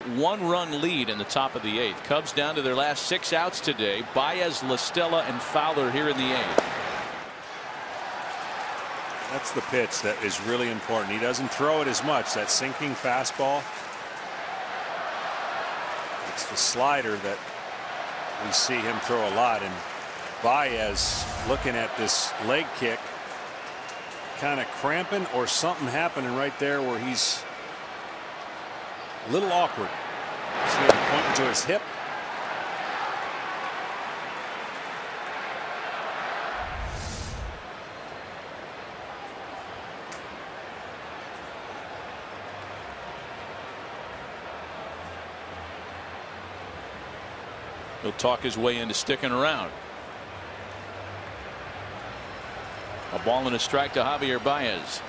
1-run lead in the top of the 8th. Cubs down to their last 6 outs today. Baez, La Stella, and Fowler here in the 8th. That's the pitch that is really important. He doesn't throw it as much. That sinking fastball. It's the slider that we see him throw a lot. And Baez looking at this leg kick, kind of cramping or something happening right there where he's a little awkward. See him pointing to his hip. He'll talk his way into sticking around. A ball and a strike to Javier Baez.